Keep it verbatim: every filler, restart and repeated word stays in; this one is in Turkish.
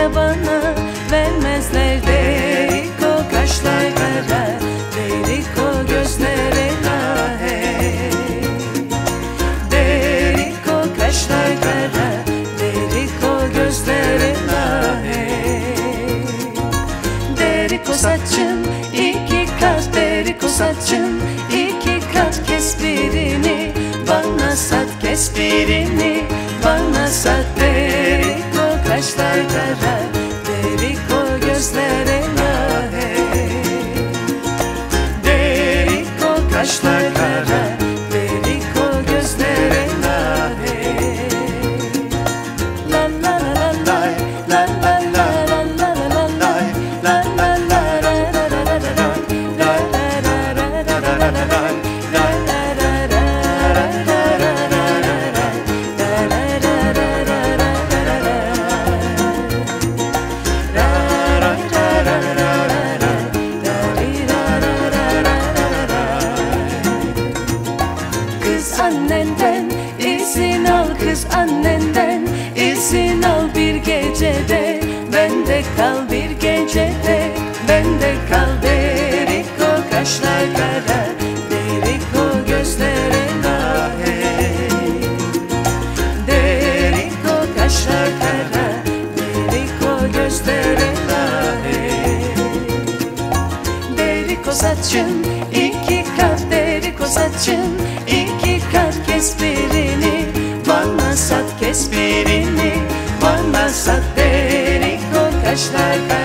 da bana vermezler. Derik o kaşlar kara, derik o gözlere la hey. Derik o kaşlar kara, derik o gözlere la hey. Derik o saçın iki kat, derik o saçın iki kat. Kes birini bana sat, kes birini bana sat. Derik o kaşlar kara, derik o gözlere la hey. Derik o kaşlar kara, derik o gözlere la hey. La la la la la la la la la la la la la annenden izin al, kız annenden izin al. Bir gecede bende kal, bir gecede bende kal. Derik o kaşlar kara, derik o gözlere la hey. Derik o kaşlar kara, derik o gözlere la hey. Derik o saçın iki kat, derik o saçın iki kat. Kes birini bana sat, kes birini bana sat. Derik o kaşlar kara,